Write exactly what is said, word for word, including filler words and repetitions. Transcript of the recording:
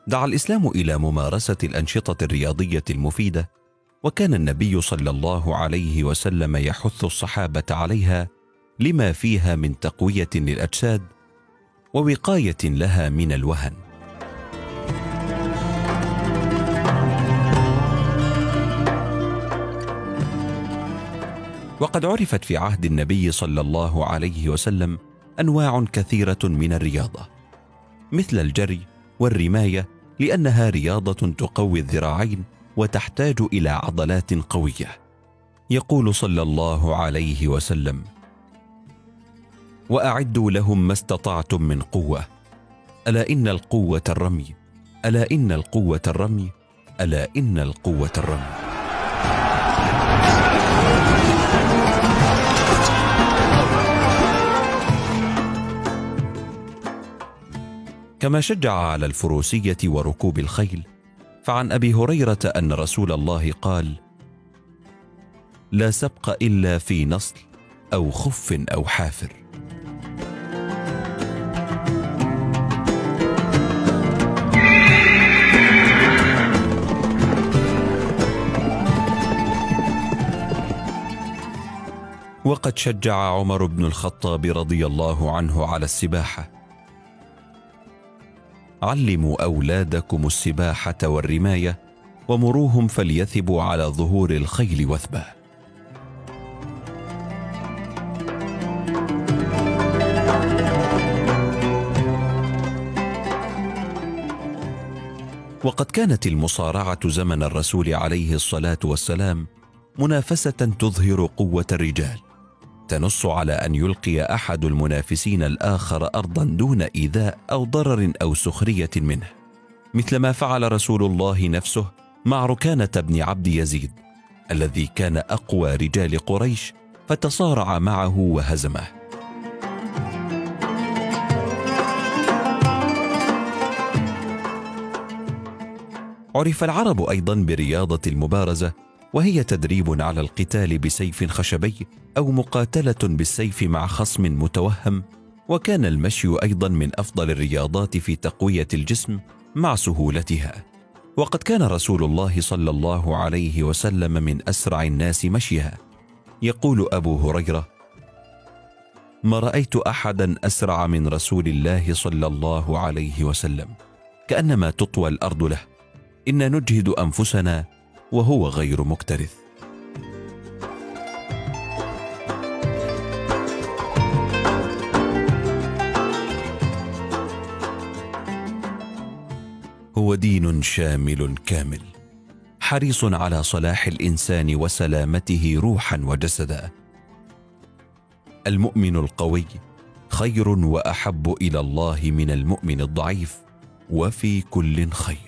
دعا الإسلام إلى ممارسة الأنشطة الرياضية المفيدة، وكان النبي صلى الله عليه وسلم يحث الصحابة عليها لما فيها من تقوية للأجساد ووقاية لها من الوهن. وقد عرفت في عهد النبي صلى الله عليه وسلم أنواع كثيرة من الرياضة، مثل الجري والرماية، لأنها رياضة تقوي الذراعين وتحتاج إلى عضلات قوية. يقول صلى الله عليه وسلم: وأعدوا لهم ما استطعتم من قوة، ألا إن القوة الرمي، ألا إن القوة الرمي، ألا إن القوة الرمي. كما شجع على الفروسية وركوب الخيل، فعن أبي هريرة أن رسول الله قال: لا سبق إلا في نصل أو خف أو حافر. وقد شجع عمر بن الخطاب رضي الله عنه على السباحة: علموا أولادكم السباحة والرماية ومروهم فليثبوا على ظهور الخيل وثبا. وقد كانت المصارعة زمن الرسول عليه الصلاة والسلام منافسة تظهر قوة الرجال، تنص على أن يلقي أحد المنافسين الآخر أرضا دون إيذاء أو ضرر أو سخرية منه، مثل ما فعل رسول الله نفسه مع ركانة بن عبد يزيد الذي كان أقوى رجال قريش، فتصارع معه وهزمه. عرف العرب أيضا برياضة المبارزة، وهي تدريب على القتال بسيف خشبي أو مقاتلة بالسيف مع خصم متوهم. وكان المشي أيضا من أفضل الرياضات في تقوية الجسم مع سهولتها، وقد كان رسول الله صلى الله عليه وسلم من أسرع الناس مشيها. يقول أبو هريرة: ما رأيت أحدا أسرع من رسول الله صلى الله عليه وسلم، كأنما تطوى الأرض له، إن نجهد أنفسنا وهو غير مكترث. هو دين شامل كامل، حريص على صلاح الإنسان وسلامته روحا وجسدا. المؤمن القوي خير وأحب إلى الله من المؤمن الضعيف، وفي كل خير.